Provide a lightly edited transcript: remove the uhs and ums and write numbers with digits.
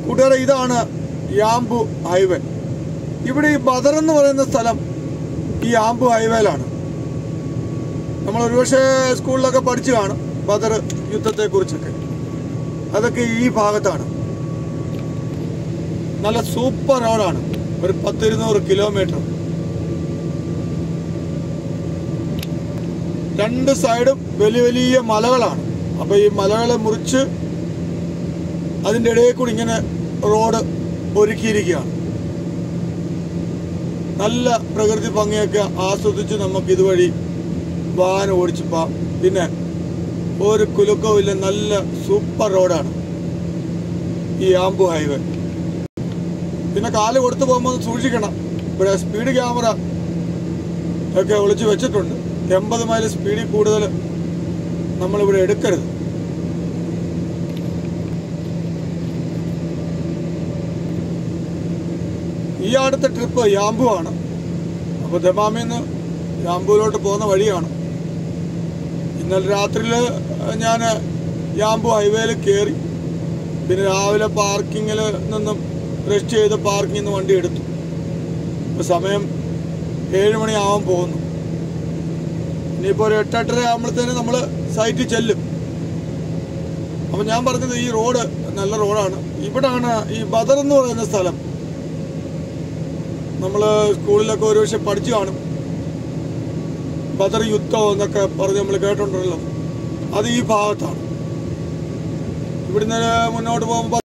കൂട്ടുകാരെ, ഇതാണ് Yanbu highway. ഇവിടെ ഈ ബദർ എന്ന് പറയുന്ന സ്ഥലം ഈ യാംബു ഹൈവേയിലാണ്. നമ്മൾ ഒരുപക്ഷെ സ്കൂളിലൊക്കെ പഠിച്ചു കാണും ബദർ യുദ്ധത്തെക്കുറിച്ചൊക്കെ. അതൊക്കെ ഈ ഭാഗത്താണ്. നല്ല സൂപ്പർ റോഡാണ്. ഒരു 10-200 കിലോമീറ്റർ. രണ്ട് സൈഡും വലിയ വലിയ മലകളാണ്. അപ്പോൾ ഈ മലകളെ മുറിച്ച് അതിൻ്റെ ഇടയിൽ കൂടി ഇങ്ങനെ റോഡ് ഒരുക്കിയിരിക്കുകയാണ്. നല്ല പ്രകൃതി ഭംഗിയൊക്കെ ആസ്വദിച്ച് നമുക്ക് ഇതുവഴി വാഹനം ഓടിച്ചു പോകാം. പിന്നെ ഒരു കുലുക്കവും ഇല്ല. നല്ല സൂപ്പർ റോഡാണ് ഈ യാംബു ഹൈവേ. പിന്നെ കാല് കൊടുത്തു പോകുമ്പോൾ സൂക്ഷിക്കണം. ഇവിടെ സ്പീഡ് ക്യാമറ ഒക്കെ ഒളിച്ച് വെച്ചിട്ടുണ്ട്. 80 മൈൽ സ്പീഡിൽ കൂടുതൽ നമ്മളിവിടെ എടുക്കരുത്. ഈ അടുത്ത ട്രിപ്പ് യാംബു ആണ്. അപ്പോൾ ദമാമിൽ നിന്ന് യാംബുവിലോട്ട് പോകുന്ന വഴിയാണ്. ഇന്നലെ രാത്രിയിൽ ഞാൻ യാംബു ഹൈവേയിൽ കയറി. പിന്നെ രാവിലെ പാർക്കിങ്ങിൽ നിന്നും റെസ്റ്റ് ചെയ്ത് പാർക്കിങ്ങിൽ നിന്ന് വണ്ടി എടുത്തു. ഇപ്പോൾ സമയം 7 മണിയാവാൻ പോകുന്നു. ഇനിയിപ്പോൾ ഒരു 8-8:30 ആകുമ്പോഴത്തേന് നമ്മൾ സൈറ്റിൽ ചെല്ലും. അപ്പം ഞാൻ പറഞ്ഞത് ഈ റോഡ് നല്ല റോഡാണ്. ഇവിടാണ് ഈ ബദർ എന്ന് പറയുന്ന സ്ഥലം. നമ്മൾ സ്കൂളിലൊക്കെ ഒരു പക്ഷെ പഠിച്ചു കാണും. ബദർ യുദ്ധം എന്നൊക്കെ പറഞ്ഞ് നമ്മൾ കേട്ടിട്ടുണ്ടല്ലോ. അത് ഈ ഭാഗത്താണ്. ഇവിടുന്ന് മുന്നോട്ട് പോകുമ്പോൾ